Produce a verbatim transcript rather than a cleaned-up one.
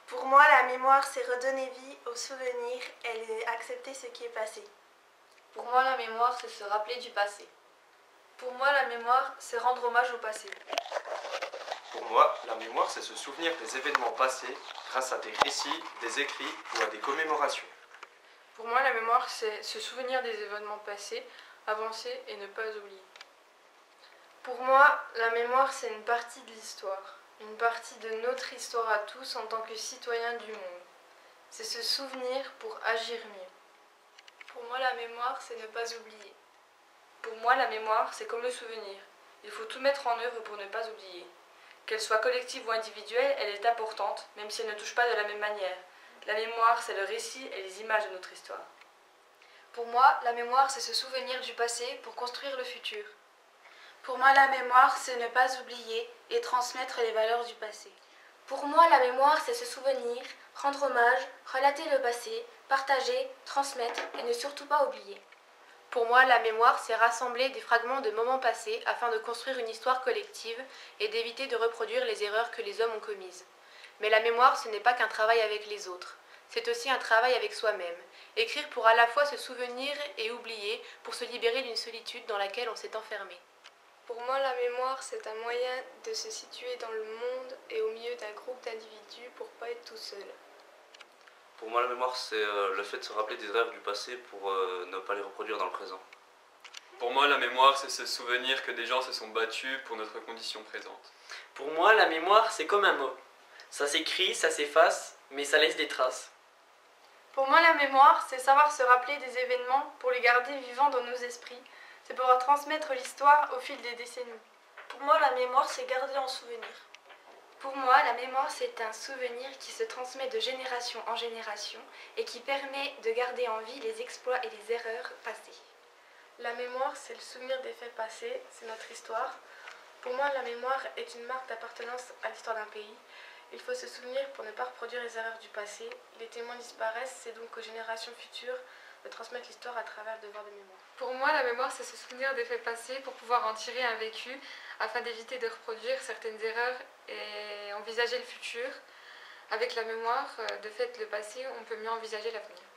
Pour moi, la mémoire, c'est redonner vie aux souvenirs et accepter ce qui est passé. Pour moi, la mémoire, c'est se rappeler du passé. Pour moi, la mémoire, c'est rendre hommage au passé. Pour moi, la mémoire, c'est se souvenir des événements passés grâce à des récits, des écrits ou à des commémorations. Pour moi, la mémoire, c'est se souvenir des événements passés, avancer et ne pas oublier. Pour moi, la mémoire, c'est une partie de l'histoire, une partie de notre histoire à tous en tant que citoyens du monde. C'est se souvenir pour agir mieux. Pour moi, la mémoire, c'est ne pas oublier. Pour moi, la mémoire, c'est comme le souvenir. Il faut tout mettre en œuvre pour ne pas oublier. Qu'elle soit collective ou individuelle, elle est importante, même si elle ne touche pas de la même manière. La mémoire, c'est le récit et les images de notre histoire. Pour moi, la mémoire, c'est se souvenir du passé pour construire le futur. Pour moi, la mémoire, c'est ne pas oublier et transmettre les valeurs du passé. Pour moi, la mémoire, c'est se souvenir, rendre hommage, relater le passé, partager, transmettre et ne surtout pas oublier. Pour moi, la mémoire, c'est rassembler des fragments de moments passés afin de construire une histoire collective et d'éviter de reproduire les erreurs que les hommes ont commises. Mais la mémoire, ce n'est pas qu'un travail avec les autres. C'est aussi un travail avec soi-même. Écrire pour à la fois se souvenir et oublier, pour se libérer d'une solitude dans laquelle on s'est enfermé. Pour moi, la mémoire, c'est un moyen de se situer dans le monde et au milieu d'un groupe d'individus pour ne pas être tout seul. Pour moi, la mémoire, c'est euh, le fait de se rappeler des erreurs du passé pour euh, ne pas les reproduire dans le présent. Pour moi, la mémoire, c'est se souvenir que des gens se sont battus pour notre condition présente. Pour moi, la mémoire, c'est comme un mot. Ça s'écrit, ça s'efface, mais ça laisse des traces. Pour moi, la mémoire, c'est savoir se rappeler des événements pour les garder vivants dans nos esprits. C'est pouvoir transmettre l'histoire au fil des décennies. Pour moi, la mémoire, c'est garder en souvenir. Pour moi, la mémoire, c'est un souvenir qui se transmet de génération en génération et qui permet de garder en vie les exploits et les erreurs passées. La mémoire, c'est le souvenir des faits passés, c'est notre histoire. Pour moi, la mémoire est une marque d'appartenance à l'histoire d'un pays. Il faut se souvenir pour ne pas reproduire les erreurs du passé. Les témoins disparaissent, c'est donc aux générations futures de transmettre l'histoire à travers le devoir de mémoire. Pour moi, la mémoire, c'est se souvenir des faits passés pour pouvoir en tirer un vécu afin d'éviter de reproduire certaines erreurs et envisager le futur. Avec la mémoire, de fait, le passé, on peut mieux envisager l'avenir.